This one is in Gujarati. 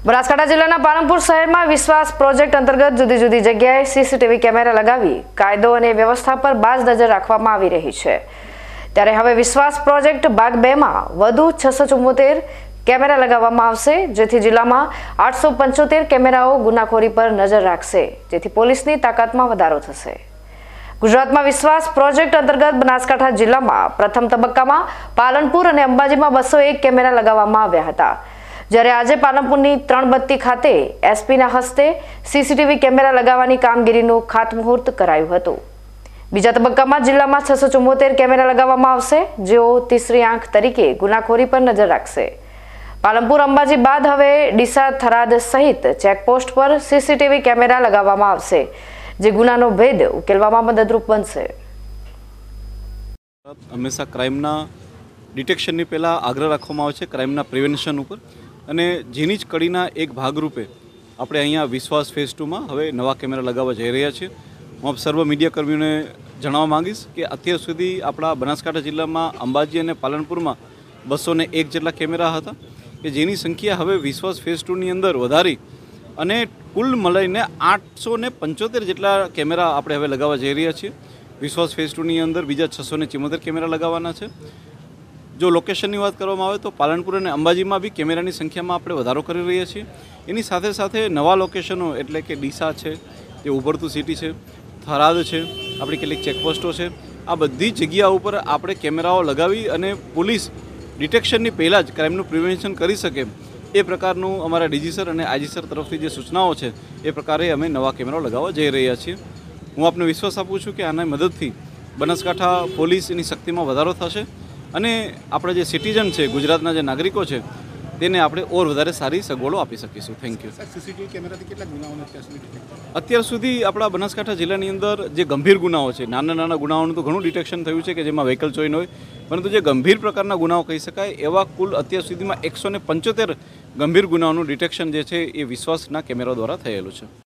બનાસકાંઠા જિલ્લાના પાલનપુર શહેરમાં વિશ્વાસ પ્રોજેક્ટ અંતર્ગત જુદી જુદી જગ્યાએ સીસીટીવી કેમેરા લગાવી કાયદો અને વ્યવસ્થા પર બાજ નજર રાખવામાં આવી રહી છે। ત્યારે હવે વિશ્વાસ પ્રોજેક્ટ ભાગ 2 માં વધુ 674 કેમેરા લગાવવામાં આવશે, જેથી જિલ્લામાં 875 કેમેરાઓ ગુનાખોરી પર નજર રાખશે, જેથી પોલીસની તાકાતમાં વધારો થશે। ગુજરાતમાં વિશ્વાસ પ્રોજેક્ટ અંતર્ગત બનાસકાંઠા જિલ્લામાં પ્રથમ તબક્કામાં પાલનપુર અને અંબાજીમાં 201 કેમેરા લગાવવામાં આવ્યા હતા, જ્યારે આજે પાલનપુરની ત્રણબત્તી ખાતે એસપીના હસ્તે સીસીટીવી કેમેરા લગાવવાની કામગીરીનું ખાતમુહૂર્ત કરાયું હતું। બીજા તબક્કામાં જિલ્લામાં 674 કેમેરા લગાવવામાં આવશે, જેઓ તીસરી આંખ તરીકે ગુનાખોરી પર નજર રાખશે। પાલનપુર અંબાજી બાદ હવે ડીસા થરાદ સહિત ચેકપોસ્ટ પર સીસીટીવી કેમેરા લગાવવામાં આવશે, જે ગુનાનો ભેદ ઉકેલવામાં મદદરૂપ બનશે। હંમેશા ક્રાઇમના ડિટેક્શનની પહેલાં આગ્રહ રાખવામાં આવે છે ક્રાઇમના પ્રિવેન્શન ઉપર, અને જેની જ કડીના એક ભાગરૂપે આપણે અહીંયા વિશ્વાસ ફેઝ 2માં હવે નવા કેમેરા લગાવવા જઈ રહ્યા છીએ। હું આપ સર્વ મીડિયા કર્મીઓને જણાવવા માંગીશ કે અત્યાર સુધી આપણા બનાસકાંઠા જિલ્લામાં અંબાજી અને પાલનપુરમાં 201 જેટલા કેમેરા હતા, કે જેની સંખ્યા હવે વિશ્વાસ ફેઝ 2ની અંદર વધારી અને કુલ મળીને 875 જેટલા કેમેરા આપણે હવે લગાવવા જઈ રહ્યા છીએ। વિશ્વાસ ફેઝ 2ની અંદર બીજા 674 કેમેરા લગાવવાના છે। જો લોકેશનની વાત કરવામાં આવે તો પાલનપુર અને અંબાજીમાં બી કેમેરાની સંખ્યામાં આપણે વધારો કરી રહ્યા છીએ। એની સાથે સાથે નવા લોકેશનો એટલે કે ડીસા છે, જે ઉભરતું સિટી છે, થરાદ છે, આપણી કેટલીક ચેકપોસ્ટો છે, આ બધી જગ્યા ઉપર આપણે કેમેરાઓ લગાવી અને પોલીસ ડિટેક્શનની પહેલાં જ ક્રાઇમનું પ્રિવેન્શન કરી શકે એ પ્રકારનું અમારા ડીજી સર અને આઈજી સર તરફથી જે સૂચનાઓ છે એ પ્રકારે અમે નવા કેમેરાઓ લગાવવા જઈ રહ્યા છીએ। હું આપને વિશ્વાસ આપું છું કે આના મદદથી બનાસકાંઠા પોલીસની શક્તિમાં વધારો થશે અને આપણા જે સિટીઝન છે, ગુજરાતના જે નાગરિકો છે, તેને આપણે ઓર વધારે સારી સગવડો આપી શકીશું। Thank you. સીસીટીવી કેમેરાથી કેટલા ગુનાઓને અત્યાર સુધી આપણા બનાસકાંઠા જિલ્લાની અંદર જે ગંભીર ગુનાઓ છે, નાના નાના ગુનાઓનું તો ઘણું ડિટેક્શન થયું છે કે જેમાં વ્હીકલ ચોરીનો હોય, પરંતુ જે ગંભીર પ્રકારના ગુનાઓ કહી શકાય એવા કુલ અત્યાર સુધીમાં 175 ગંભીર ગુનાઓનું ડિટેક્શન જે છે એ વિશ્વાસના કેમેરા દ્વારા થયેલું છે।